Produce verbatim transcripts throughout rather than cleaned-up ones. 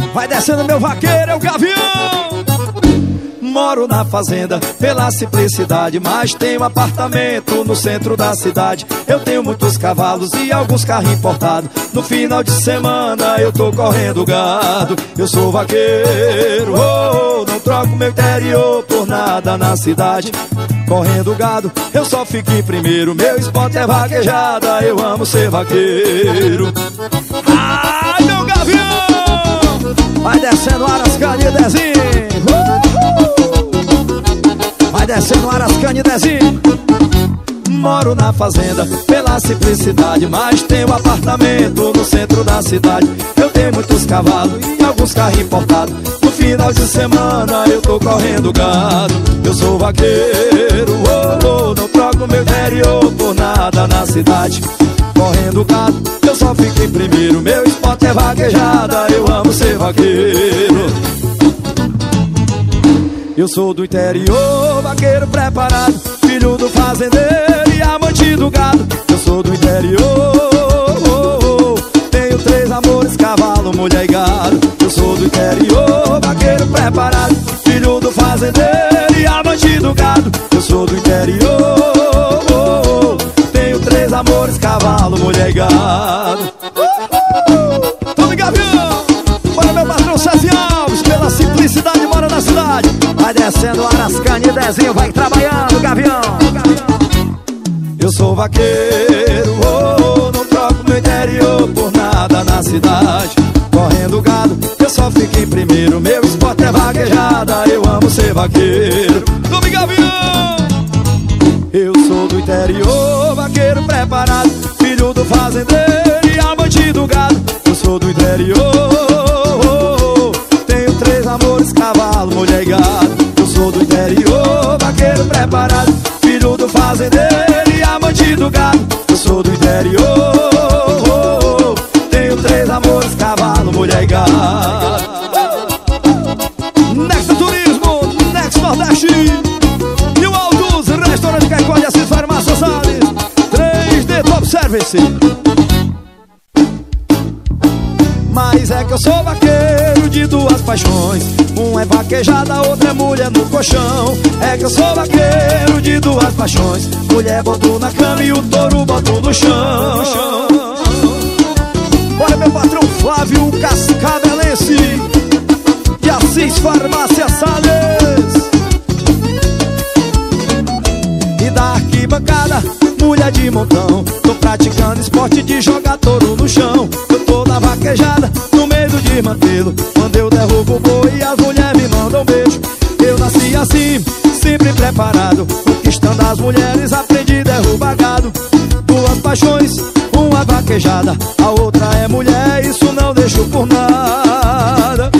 Vai descendo meu vaqueiro, é o Gavião. Moro na fazenda pela simplicidade, mas tenho apartamento no centro da cidade. Eu tenho muitos cavalos e alguns carros importados. No final de semana eu tô correndo gado. Eu sou vaqueiro, oh, não troco meu interior por nada na cidade. Correndo gado, eu só fico em primeiro. Meu esporte é vaquejada, eu amo ser vaqueiro. Ai, meu Gavião! Vai descendo Arascane e Dezinho. Vai descendo Arascane e Dezinho. Moro na fazenda pela simplicidade, mas tenho apartamento no centro da cidade. Eu tenho muitos cavalos e alguns carros importados. No final de semana eu tô correndo gado. Eu sou vaqueiro, oh, oh, não troco meu interior por nada na cidade. Correndo gado, eu só fico em primeiro. Meu esporte é vaquejada, eu amo ser vaqueiro. Eu sou do interior, vaqueiro preparado, filho do fazendeiro e amante do gado. Eu sou do interior, oh, oh, tenho três amores, cavalo, mulher e gado. Eu sou do interior, vaqueiro preparado, filho do fazendeiro e amante do gado. Eu sou do interior, oh, oh, tenho três amores, cavalo, mulher e gado. Tome Gavião! Bora meu patrão César Alves, pela simplicidade mora na cidade. Vai descendo Arascane e Dezinho, vai trabalhando, Gavião. Eu sou vaqueiro, oh, não troco meu interior por nada na cidade. Correndo gado, eu só fico em primeiro. Meu esporte é vaquejada, eu amo ser vaqueiro. Tome Gavião! Eu sou do interior, vaqueiro preparado, filho do fazendeiro e amante do gado. Eu sou do interior, oh, oh, tenho três amores, cavalo, mulher e gado. Eu sou do interior, vaqueiro preparado, filho do fazendeiro e amante do gado. Eu sou do interior, oh, oh, tenho três amores, cavalo, mulher e gado. Next Turismo, Next Nordeste e o Aldos, Restaurante Caicó de Assis, Farmácia Salles, três D Top Service. Mas é que eu sou vaqueiro de duas paixões, um é vaquejada, outra é mulher no colchão. É que eu sou vaqueiro de duas paixões, mulher boto na cama e o touro boto no chão. Bora meu patrão Flávio Cascabelense de Assis, Farmácia Salles. E da arquibancada, mulher de montão, tô praticando esporte de jogar touro no chão. Eu tô na vaquejada, no meio do desmantelo, quando eu derrubo o boi e as mulheres me mandam beijo. Eu nasci assim, sempre preparado, conquistando as mulheres, aprendi a derrubar gado. Duas paixões, uma vaquejada, a outra é mulher, isso não deixo por nada.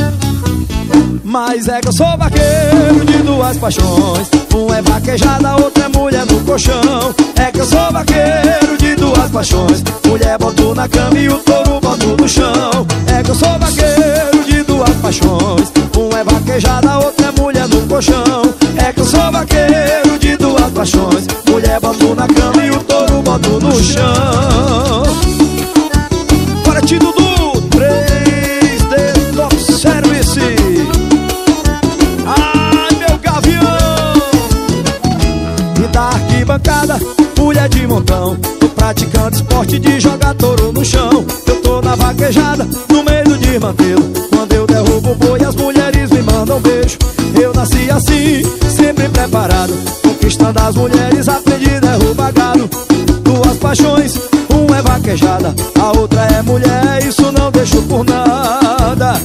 Mas é que eu sou vaqueiro de duas paixões, um é vaquejada, a outra é mulher no colchão. É que eu sou vaqueiro de duas paixões, mulher boto na cama e o touro boto no chão. É que eu sou vaqueiro de duas paixões, um é vaquejada, a outra é mulher no colchão. É que eu sou vaqueiro de duas paixões, mulher boto na cama e o touro boto no chão. Bora Tito do três D Top Service. Arquibancada, mulher de montão, tô praticando esporte de jogar touro no chão. Eu tô na vaquejada, no meio do desmantelo, quando eu derrubo o boi as mulheres me mandam beijo. Eu nasci assim, sempre preparado, conquistando as mulheres, aprendi a derrubar gado. Duas paixões, uma é vaquejada, a outra é mulher, isso não deixo por nada.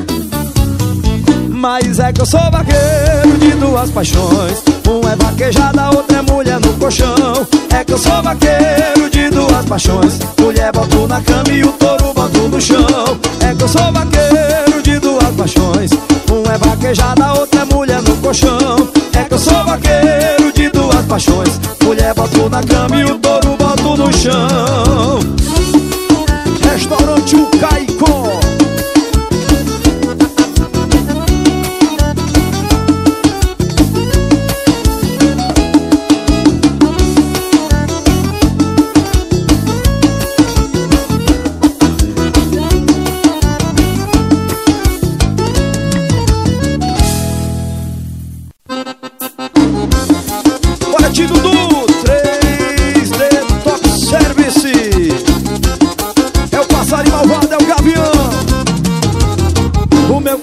Mas é que eu sou vaqueiro de duas paixões, um é vaquejada, a outra é mulher no colchão. É que eu sou vaqueiro de duas paixões, mulher boto na cama e o touro boto no chão. É que eu sou vaqueiro de duas paixões, um é vaquejada, a outra é mulher no colchão. É que eu sou vaqueiro de duas paixões, mulher boto na cama e o touro boto no chão. Restaurante O Caicó.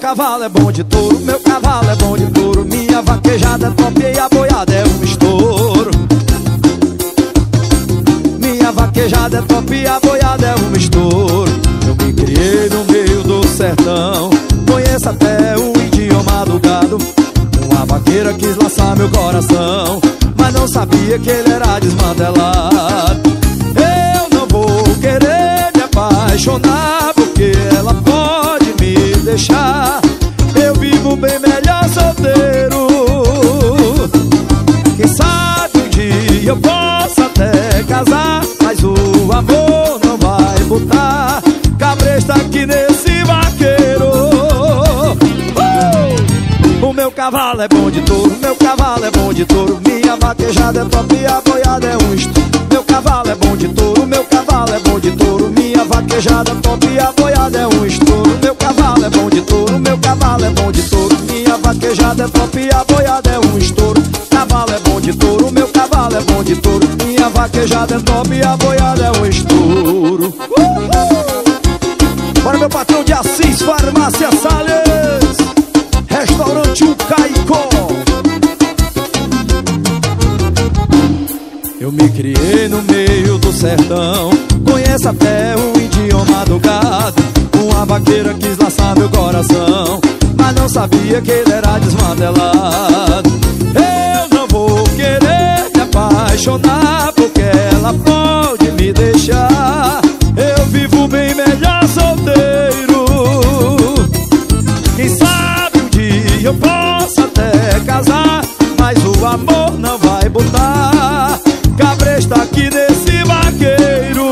cavalo é bom de touro, meu cavalo é bom de touro. Minha vaquejada é top e a boiada é um estouro. Minha vaquejada é top e a boiada é um estouro. Eu me criei no meio do sertão, conheço até o idioma do gado. Uma vaqueira quis laçar meu coração, mas não sabia que ele era desmantelado. Eu não vou querer me apaixonar, porque ela pode me deixar. Eu vivo bem melhor solteiro. Quem sabe um dia eu posso até casar, mas o amor não vai botar cabresto aqui nesse vaqueiro. uh! O meu cavalo é bom de touro, meu cavalo é bom de touro. Minha vaquejada é top e a boiada é um estouro. Meu cavalo é bom de touro, meu cavalo é bom de touro. Minha vaquejada é top e a boiada é um estouro. Meu cavalo é bom de touro, meu cavalo é bom de touro. Minha vaquejada é top e a boiada é um estouro. Cavalo é bom de touro, meu cavalo é bom de touro. Minha vaquejada é top e a boiada é um estouro. Para meu patrão de Assis, Farmácia Salles, Restaurante O Caicó. Eu me criei no meio do sertão, conheço até o idioma do gado. Uma vaqueira quis laçar meu coração, mas não sabia que ele era desmantelado. Eu não vou querer me apaixonar, porque ela pode me deixar. Eu vivo bem melhor solteiro. Quem sabe um dia eu posso até casar, mas o amor não vai botar cabresto aqui nesse vaqueiro.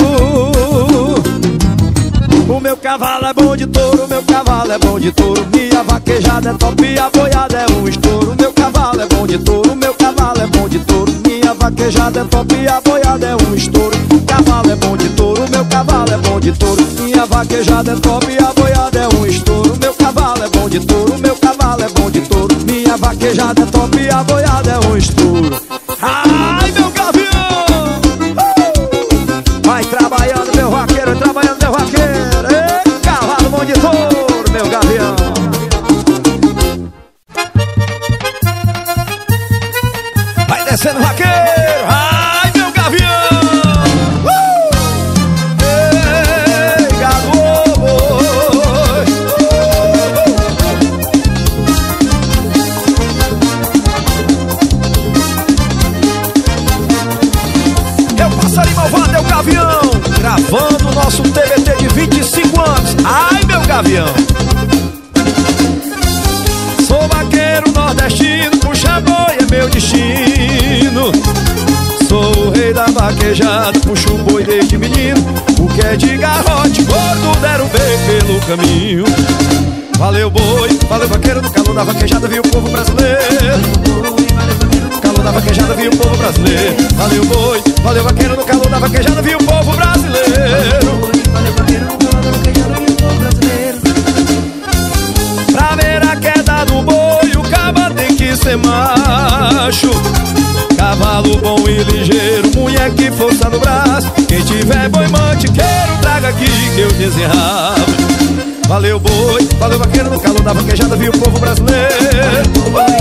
O meu cavalo é bom de touro, meu cavalo é bom de touro. Minha vaquejada é top e a boiada é um estouro. Meu cavalo é bom de touro, meu cavalo é bom de touro. Minha vaquejada é top e a boiada é um estouro. Cavalo é bom de touro, meu cavalo é bom de touro. Minha vaquejada é top e a boiada é um estouro. Meu cavalo é bom de touro, meu cavalo é bom de touro. Minha vaquejada é top e a boiada é um estouro. Ai, meu gavião! Uh! Vai trabalhando, meu vaqueiro, trabalhando, meu vaqueiro. Ei, cavalo bom de touro, meu gavião. Vai descendo, vaqueiro. Ai, meu gavião! Uh! Ei, gado, é o passarinho malvado, é o gavião, gravando o nosso T V T de vinte e cinco anos. Ai, meu gavião! Sou vaqueiro nordestino, puxa boi é meu destino. Sou o rei da vaquejada, puxo o boi desde menino. O que é de garrote, gordo derrubei pelo caminho. Valeu boi, valeu vaqueiro, no calor da vaquejada viu o povo brasileiro. Calor da vaquejada viu o povo brasileiro. Valeu boi, valeu vaqueiro, no calor da vaquejada viu o povo brasileiro. Valeu vaqueiro, no calor da vaquejada viu o povo brasileiro. Pra ver a queda do boi, o cavalo tem que ser macho. Cavalo bom e ligeiro, mulher que força no braço. Quem tiver boi mantiqueiro, traga aqui que eu desenrabo. Valeu boi, valeu vaqueiro, no calor da vaquejada viu o povo brasileiro.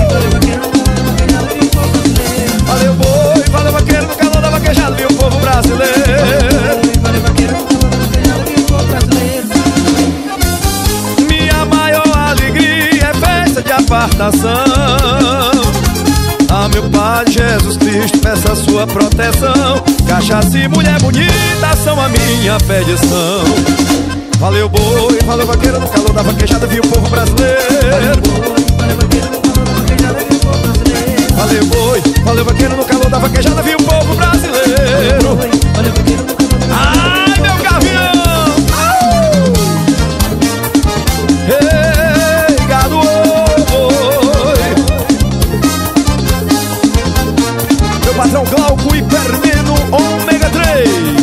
Valeu boi, valeu vaqueiro, no calor da vaquejada viu o povo brasileiro. Minha maior alegria é festa de apartação. A meu Pai Jesus Cristo peço a sua proteção. Cachaça e mulher bonita são a minha perdição. Valeu boi, valeu vaqueiro, no calor da vaquejada viu o povo brasileiro. Valeu boi, valeu vaqueiro, no calor da vaquejada viu o povo brasileiro. Ai, meu gavião! Ei, gado, oi. Meu patrão Glauco e Permino, ômega três.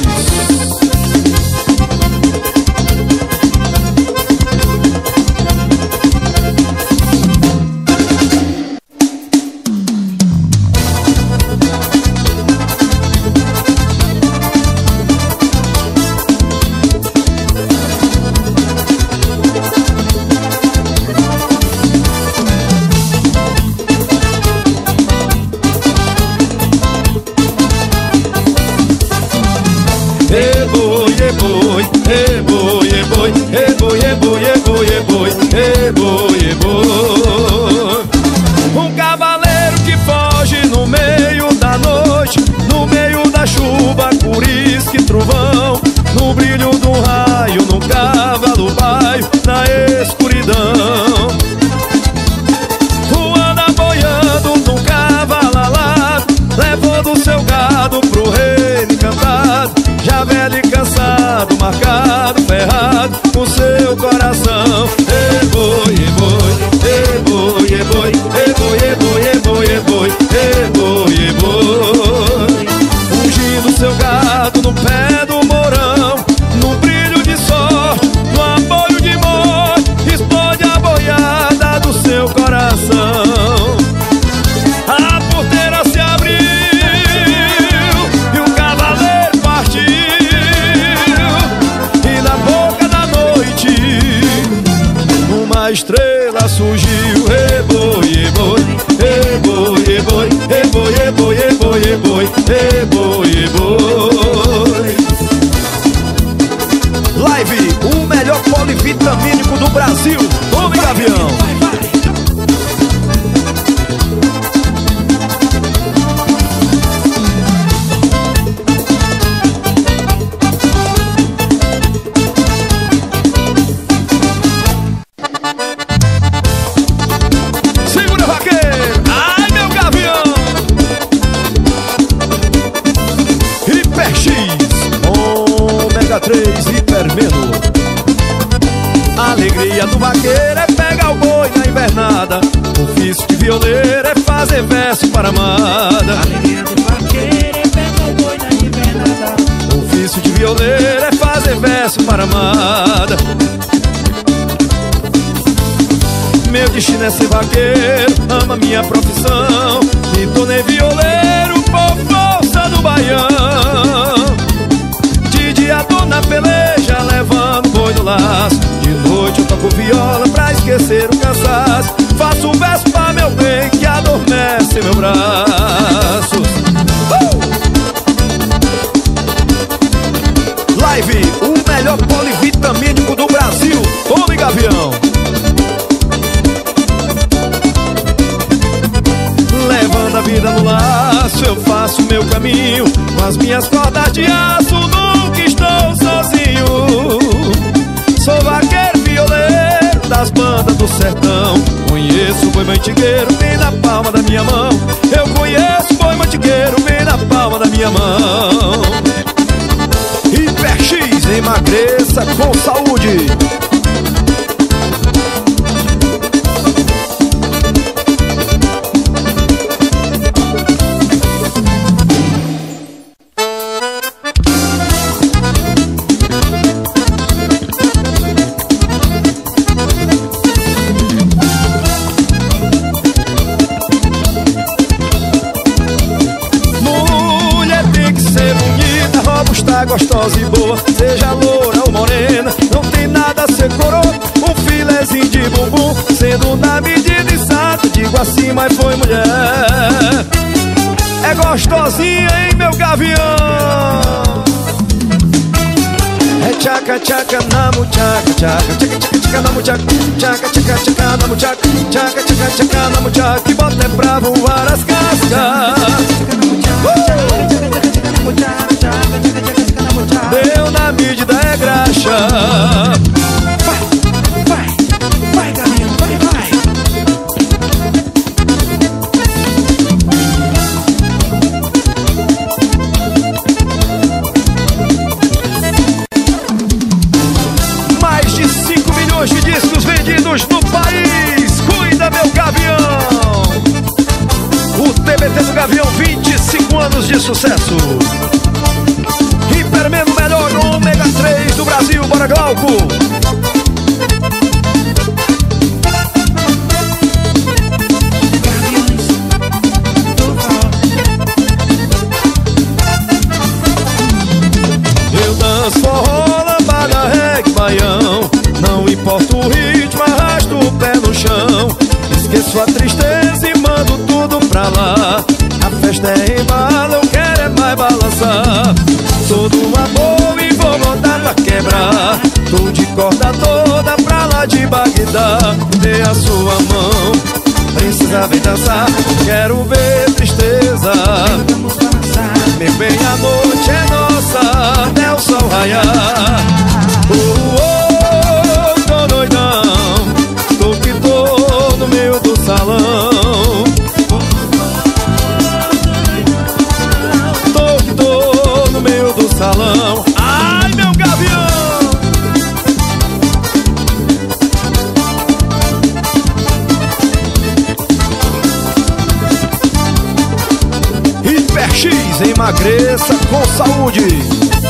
e boi, e boi, e boi, e boi, e boi, e boi, e boi, e boi. Um cavaleiro que foge no meio da noite, no meio da chuva, curisca e trovão, no brilho do raio, no cavalo baio, na escuridão. Tu anda boiando num cavalo alado, levando seu gado pro reino encantado, já velho e cansado, marcado, ferrado com seu coração. E boi, e boi, e boi, e boi, e boi, e boi, e boi, e boi, e boi, e boi. Ungindo seu gado no pé do morão, no brilho de sorte, no apoio de morte, explode a boiada do seu coração. A porteira se abriu e o cavaleiro partiu, e na boca da noite uma estrela surgiu. E boi, e boi, e boi, e boi, e boi, e boi, e boi, e boi, e boi, e boi. Live, o melhor polivitamínico do Brasil. Tome, Gavião. Segura, vaqueiro. Ai, meu Gavião. Hiper X, ômega três, hipermeno. A alegria do vaqueiro é pegar o boi na invernada, o ofício de violeiro é fazer verso para amada. A alegria do vaqueiro é pegar o boi na invernada, O ofício de violeiro é fazer verso para amada. Meu destino é ser vaqueiro, ama minha profissão, me tornei violeiro por força do baião. De dia tô na peleja, levando boi no laço, de noite eu toco viola pra esquecer o cansaço. Faço um verso pra meu bem que adormece meu braço. uh! Live, o melhor polivitamínico do Brasil. Tome, Gavião. Levando a vida no laço, eu faço meu caminho, com as minhas cordas de aço, nunca estou sozinho. Sou vaqueiro violeiro das bandas do sertão, conheço o boi mantigueiro bem na palma da minha mão. Eu conheço o boi mantigueiro bem na palma da minha mão. Hiper X, emagreça com saúde. Gostosa e boa, seja loura ou morena, não tem nada a ser coroa, um filezinho de bumbum, sendo na medida exata, digo assim, mas foi mulher. É gostosinha, hein, meu Gavião? É tchaca, tchaca, na muchaca, tchaca, tchaca, tchaca, tchaca, na muchaca, tchaca, tchaca, tchaca, na muchaca, tchaca, tchaca, tchaca, na muchaca, que bota é pra voar as cascas. Deu na medida é graxa. vai, vai, vai, Gavião, vai, vai. Mais de cinco milhões de discos vendidos no país. Cuida, meu Gavião. O T B T do Gavião, vinte e cinco anos de sucesso. Hipermeno, melhor ômega três do Brasil, bora Glauco. Eu danço forró, lambada, reggae, baião, não importa o ritmo, arrasto o pé no chão. Esqueço a tristeza e mando tudo pra lá. A festa é embala, eu quero é mais balançar. Sou do amor e vou botar pra quebrar. Tô de corda toda pra lá de Bagdá. Dê a sua mão, princesa vem dançar. Quero ver tristeza, meu bem, a noite é nossa até o sol raiar. Oh, oh, tô doidão, tô que tô no meio do salão. Tô que tô no meio do salão. Ai, meu gavião! Hiper X, emagreça com saúde.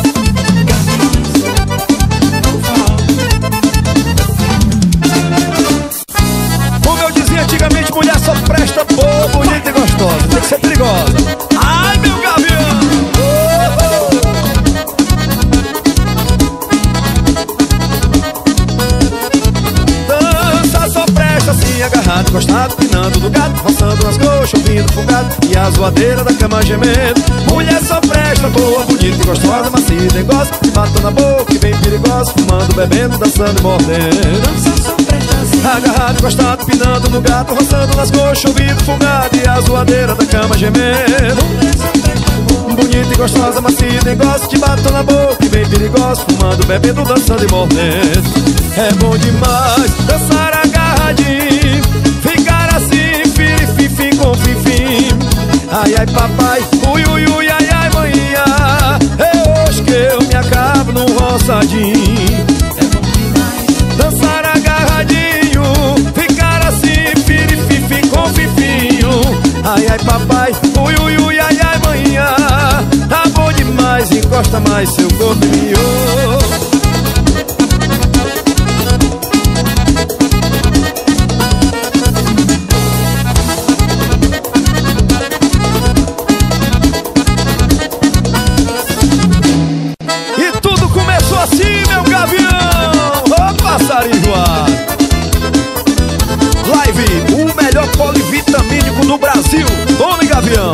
Como eu dizia antigamente, mulher só presta boa, bonita e gostosa. Tem que ser perigosa. Ai, meu gavião! Dança só presta assim, agarrado, encostado, pinando do gato, roçando nas coxas, ouvindo fungado e a zoadeira da cama gemendo. Mulher só presta boa, bonita e gostosa, macia e dengosa, que mata na boca e bem perigosa, fumando, bebendo, dançando e mordendo. Dança só presta assim, agarrado, encostado, pinando no gato, roçando nas coxas, ouvindo fungado e a zoadeira da cama gemendo. Mulher só presta boa, bonita e gostosa, macia e dengosa, que mata na boca e bem perigosa, fumando, bebendo, dançando e mordendo. É bom demais dançar agarradinho, ficar assim, firi-fifi com fifim. Ai, ai, papai, ui, ui, ui, ai, ai, manhinha, é hoje que eu me acabo num roçadinho. É bom demais dançar agarradinho, ficar assim, firi-fifi com fifinho. Ai, ai, papai, ui, ui, ui, ai, ai, manhinha, tá bom demais, encosta mais seu corpinho. Assim, meu gavião, ô passarinho ar. Live, o melhor polivitamínico do Brasil. Tome, gavião.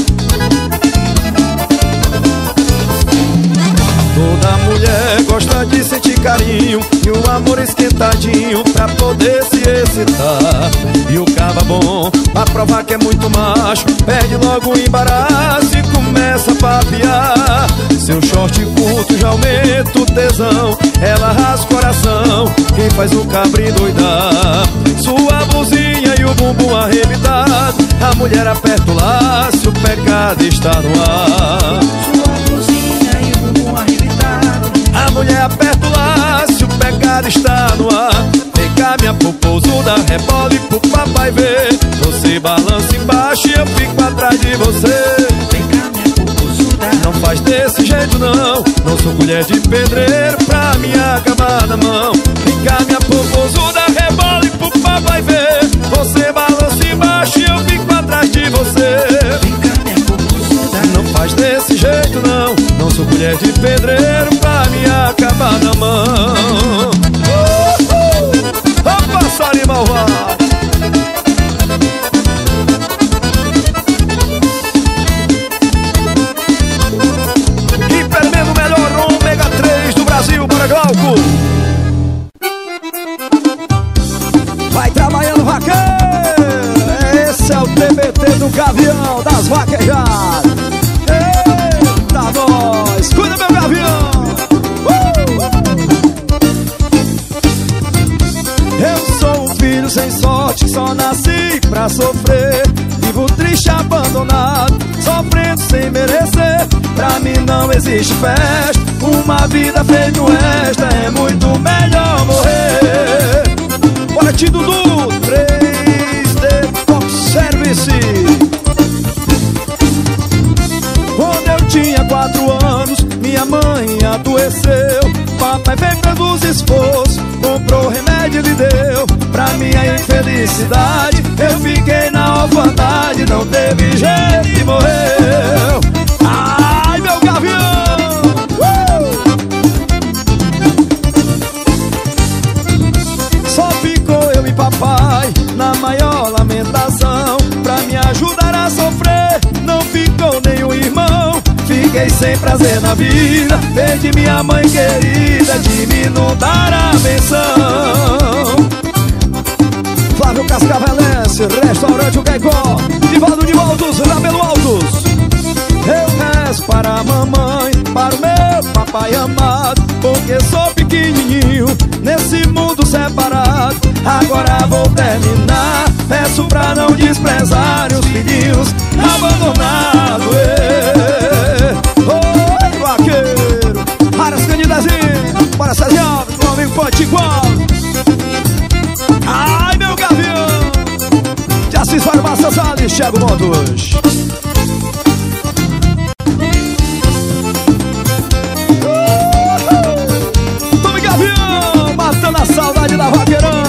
Toda mulher gosta de sentir carinho e o amor esquentadinho pra poder se excitar. E o caba bom, pra provar que é muito macho, perde logo o embaraço e começa a papiar. Seu short curto já aumenta o tesão, ela rasga o coração, quem faz o cabrinho doidar. Sua blusinha e o bumbum arrebitado, a mulher aperta o laço, o pecado está no ar. Sua blusinha e o bumbum arrebitado, a mulher aperta o laço, o pecado está no ar. Vem cá, minha popozuda, rebole pro papai ver. Você balança embaixo e eu fico atrás de você. Vem cá, minha popozuda, não faz desse jeito não, não sou colher de pedreiro pra me acabar na mão. Vem cá, minha popozuda, rebole pro papai ver. Você balança embaixo e eu fico atrás de você. Vem cá, minha popozuda, não faz desse jeito não, não sou colher de pedreiro pra me acabar na mão. Uh, uh, oh, passarinho malvado. Hipermeno melhor ômega três do Brasil para Glauco. Vai trabalhando, vaqueiro. Esse é o T B T do gavião das vaquejadas. Eita, nós. Cuida, meu gavião. Eu sou um filho sem sorte, só nasci pra sofrer. Vivo triste, abandonado, sofrendo sem merecer. Pra mim não existe festa, uma vida feita esta é muito melhor morrer. Bora, Tio Dudu, três D Pop Service. Quando eu tinha quatro anos, minha mãe adoeceu. Papai fez todos os esforços, comprou remédio e me deu. Pra minha infelicidade, eu fiquei na orfandade. Não teve jeito e morreu. Ai, meu gavião! Uh! Só ficou eu e papai na maior lamentação. Pra me ajudar a sofrer, não ficou nenhum irmão. Fiquei fiquei sem prazer na vida. Perdi minha mãe querida de me inundar a benção. Flávio Cascavelense, Restaurante O Caicó, Divaldo de Altos, Rabelo Altos. Eu rezo para a mamãe, para o meu papai amado, porque sou pequenininho nesse mundo separado. Agora vou terminar, peço pra não desprezarem os filhinhos abandonados. Oi, vaqueiro, Aras Candidazinho, bora César Alves, meu amigo Potiguar. Ai, meu gavião, de Assis Farmácia Salles, Thiago Montos. Tome gavião, matando a saudade da vaqueirão.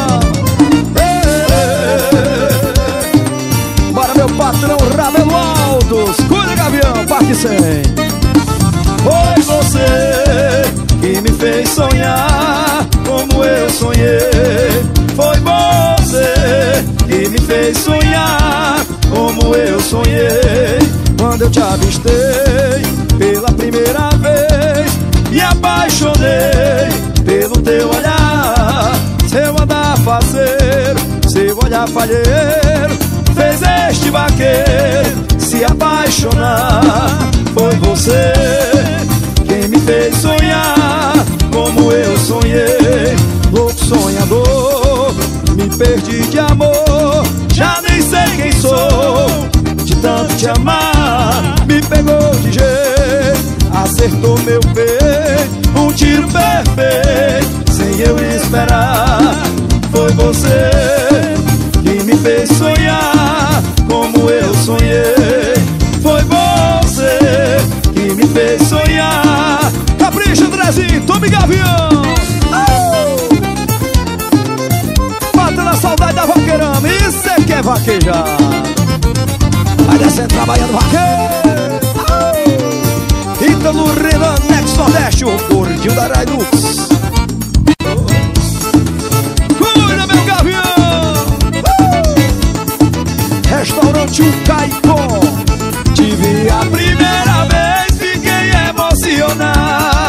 Bora, meu patrão Rabelo Altos, cuida gavião, Parque cem. Foi você que me fez sonhar como eu sonhei. Foi você que me fez sonhar como eu sonhei. Quando eu te avistei pela primeira vez, me apaixonei pelo teu olhar. Seu andar faceiro, seu olhar falheiro, fez este vaqueiro se apaixonar. Foi você quem me fez sonhar como eu sonhei. Louco sonhador, me perdi de amor, já nem sei quem sou. De tanto te amar, me pegou de jeito, acertou meu peito, um tiro perfeito, sem eu esperar. Foi você que me fez sonhar como eu sonhei. Foi você que me fez sonhar. Capricha, Andrezinho, tome gavião. A saudade da vaqueirama, isso é que é vaquejar. Vai descendo trabalhando vaqueiro. Oh. Ítalo Renan, Next Nordeste, o gordinho da Raidux. Cuida, meu gavião. Oh. Restaurante O Caicó. Te vi a primeira vez, fiquei emocionado.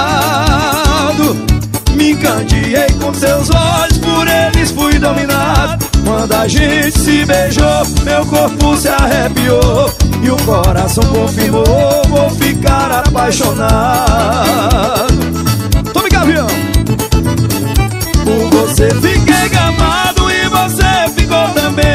Me encandeei com seus olhos, por eles fui dominado. Quando a gente se beijou, meu corpo se arrepiou e o coração confirmou, vou ficar apaixonado. Tome gavião. Por você fiquei gamado e você ficou também.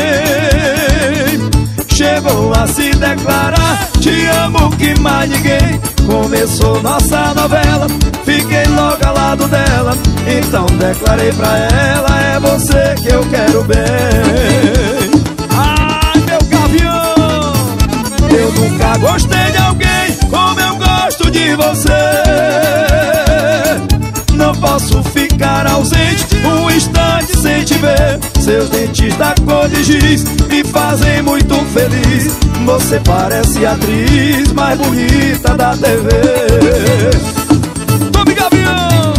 Chegou a se declarar, te amo que mais ninguém. Começou nossa novela, fiquei logo ao lado dela. Então declarei pra ela, é você que eu quero bem. Ai, meu gavião, eu nunca gostei de alguém como eu gosto de você. Não posso ficar ausente um instante sem te ver. Seus dentes da cor de giz me fazem muito feliz. Você parece a atriz mais bonita da T V. Tome gavião.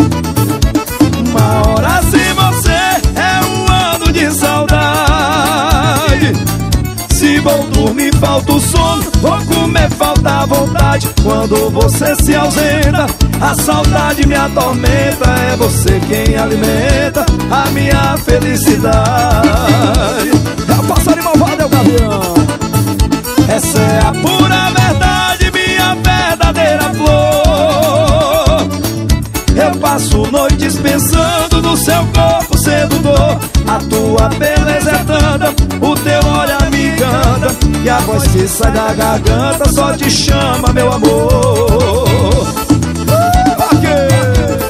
Uma hora sem você é um ano de saudade. Se vou dormir falta o sono, vou comer falta a vontade. Quando você se ausenta, a saudade me atormenta. É você quem alimenta a minha felicidade. É o passarinho malvado, é o gavião. Essa é a pura verdade, minha verdadeira flor. Eu passo noites pensando no seu corpo sedutor. A tua beleza é tanta, o teu olhar me encanta, e a voz que sai da garganta só te chama, meu amor. Okay.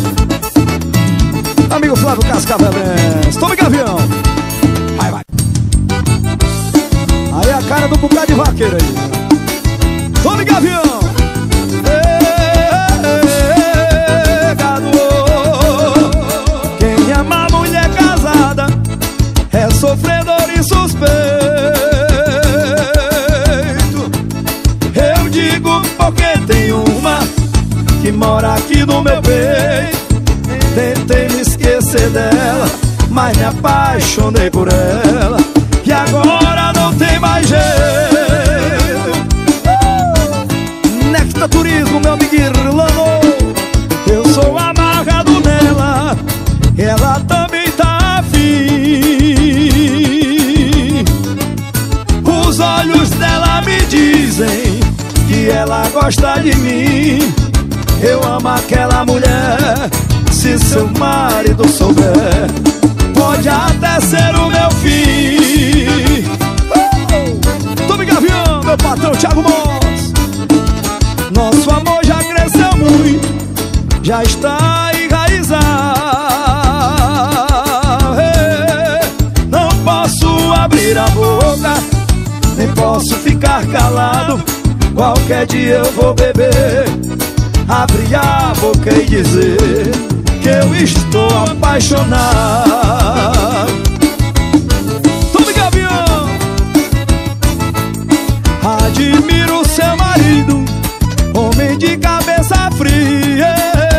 Amigo Flávio Cascavelense, tome gavião. Vai, vai. Aí a cara do bocado de vaqueiro aí. Tome gavião. Ei, gado. Quem ama mulher casada é sofredor e suspeito. Eu digo porque tem uma que mora aqui no meu peito. Tentei me esquecer dela, mas me apaixonei por ela, e agora não tem mais jeito. gosta de mim. Eu amo aquela mulher. Se seu marido souber, pode até ser o meu fim. uh! Tome Gavião, meu patrão Thiago Moss. Nosso amor já cresceu muito, já está enraizado. Não posso abrir a boca, nem posso ficar calado. Qualquer dia eu vou beber, abrir a boca e dizer que eu estou apaixonado. Tome Gavião. Admiro seu marido, homem de cabeça fria.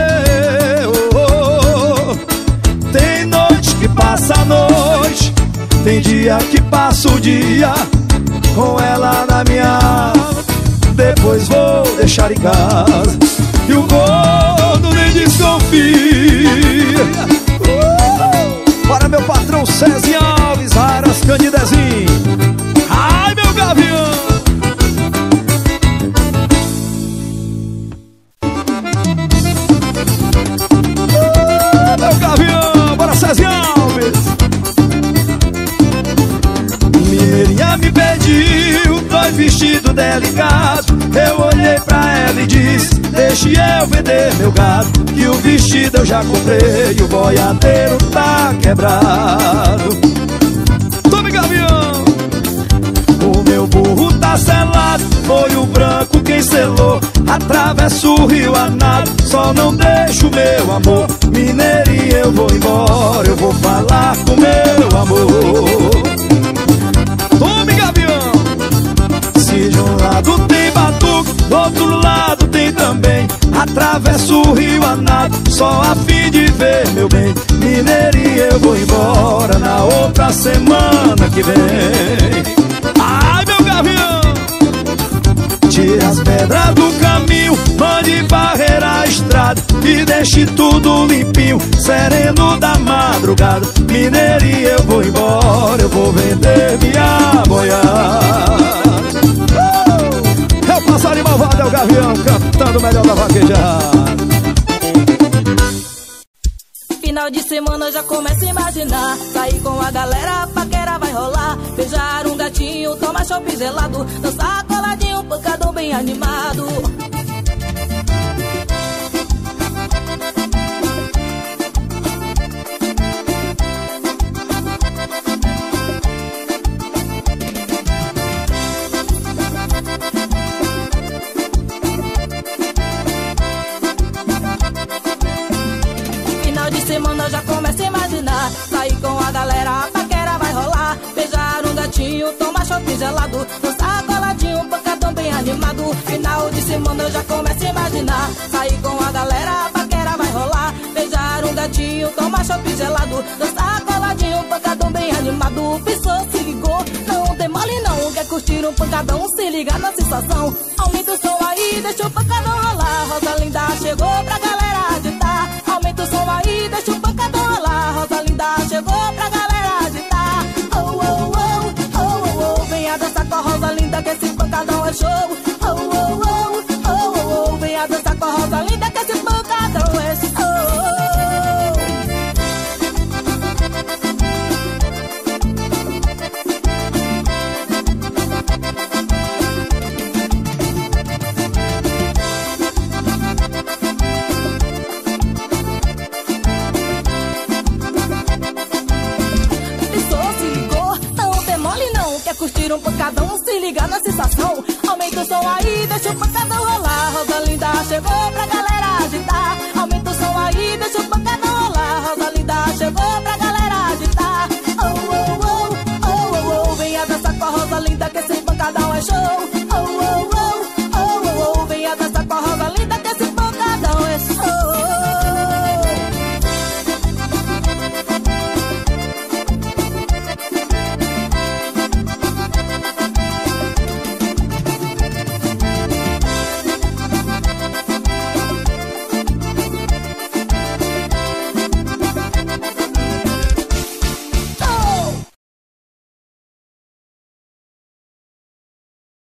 oh, oh. Tem noite que passa a noite, tem dia que passa o dia com ela na minha alma. Depois vou deixar em casa e o gordo nem desconfia. uh! Para meu patrão Cezinha Alves, Aras Candidezinho. Ai, meu Gavião. uh, Meu Gavião, bora Cezinha Alves. Mineirinha me pediu dois vestidos delicados. Eu olhei pra ela e disse: deixe eu vender meu gado, que o vestido eu já comprei e o boiadeiro tá quebrado. Tome Gavião. O meu burro tá selado, foi o branco quem selou. Atravesso o rio a nado, só não deixo meu amor. Mineirinha, eu vou embora, eu vou falar com meu amor. Tome Gavião. Se de um lado tem batuque, do outro lado tem também. Atravesso o rio a nado, só a fim de ver meu bem. Mineirinha, eu vou embora na outra semana que vem. Ai, meu Gavião. Tira as pedras do caminho, mande varrer a estrada e deixe tudo limpinho, sereno da madrugada. Mineirinha, eu vou embora, eu vou vender minha boiada. uh! É o passarinho malvado, é o Gavião, cantando o melhor da vaquejada. Final de semana eu já começo a imaginar, sair com a galera, a paquera vai rolar. Beijar um gatinho, tomar chopp gelado, dançar coladinho, pancadão bem animado. Final de semana eu já começo a imaginar, sair com a galera, a paquera vai rolar. Beijar um gatinho, tomar chopp gelado, dançar coladinho, pancadão bem animado. Final de semana eu já começo a imaginar, sair com a galera, a paquera vai rolar. Beijar um gatinho, tomar chopp gelado, dançar coladinho, pancadão bem animado. Pensou, se ligou, não tem mole não, quer curtir um pancadão, se liga na sensação. Aumenta o som aí, deixa o pancadão rolar. Rosa Linda chegou pra galera agitar. Aumenta o som aí, deixa o pancadão rolar. Rosa Linda chegou pra galera agitar. Oh, oh, oh, oh, oh, oh. Venha dançar com a Rosa Linda que esse pancadão é show. Oh, oh, oh, oh, oh, oh. Venha dançar com a Rosa Linda que esse pancadão é show. Curtir um pancadão, se liga na sensação. Aumenta o som aí, deixa o pancadão rolar. Rosa Linda chegou pra galera agitar. Aumenta o som aí, deixa o pancadão rolar. Rosa Linda chegou pra galera